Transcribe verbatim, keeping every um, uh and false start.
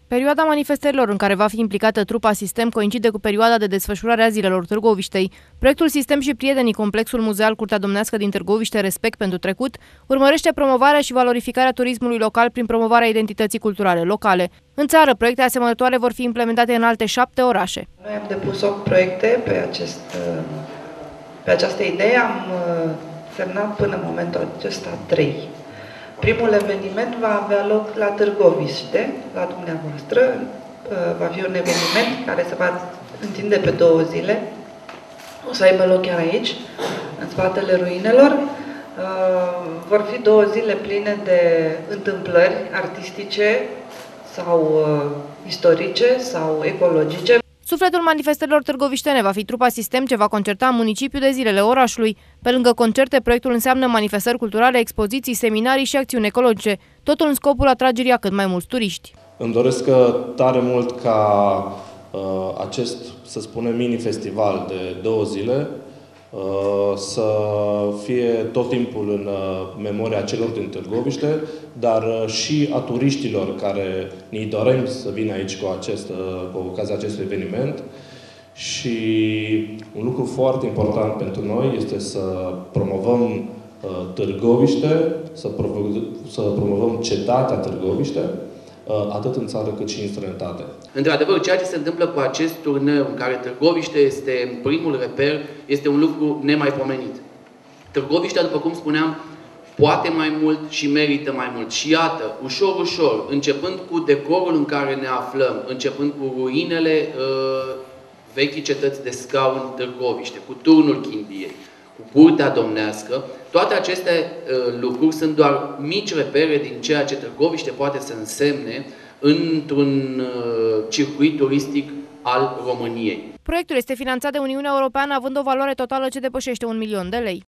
Perioada manifestărilor în care va fi implicată trupa Sistem coincide cu perioada de desfășurare a zilelor Târgoviștei. Proiectul Sistem și Prietenii, complexul muzeal Curtea Domnească din Târgoviște, Respect pentru trecut, urmărește promovarea și valorificarea turismului local prin promovarea identității culturale locale. În țară, proiecte asemănătoare vor fi implementate în alte șapte orașe. Noi am depus opt proiecte pe, acest, pe această idee, am semnat până în momentul acesta trei. Primul eveniment va avea loc la Târgoviște, la dumneavoastră. Va fi un eveniment care se va întinde pe două zile. O să aibă loc chiar aici, în spatele ruinelor. Vor fi două zile pline de întâmplări artistice sau istorice sau ecologice. Sufletul manifestărilor târgoviștene va fi trupa Sistem, ce va concerta în municipiu de zilele orașului. Pe lângă concerte, proiectul înseamnă manifestări culturale, expoziții, seminarii și acțiuni ecologice, totul în scopul atragerii a cât mai mulți turiști. Îmi doresc tare mult ca uh, acest, să spunem, mini-festival de două zile uh, să fie tot timpul în uh, memoria celor din Târgoviște, dar uh, și a turiștilor care ne dorim să vină aici cu, acest, uh, cu ocazia acestui eveniment. Și un lucru foarte important pentru noi este să promovăm uh, Târgoviște, să, provo- să promovăm cetatea Târgoviște, atât în țară cât și în străinătate. Într-adevăr, ceea ce se întâmplă cu acest turneu, în care Târgoviște este primul reper, este un lucru nemaipomenit. Târgoviștea, după cum spuneam, poate mai mult și merită mai mult. Și iată, ușor, ușor, începând cu decorul în care ne aflăm, începând cu ruinele uh, vechii cetăți de scaun Târgoviște, cu turnul Chimbiei, cu Curtea Domnească, toate aceste uh, lucruri sunt doar mici repere din ceea ce Târgoviște poate să însemne într-un uh, circuit turistic al României. Proiectul este finanțat de Uniunea Europeană, având o valoare totală ce depășește un milion de lei.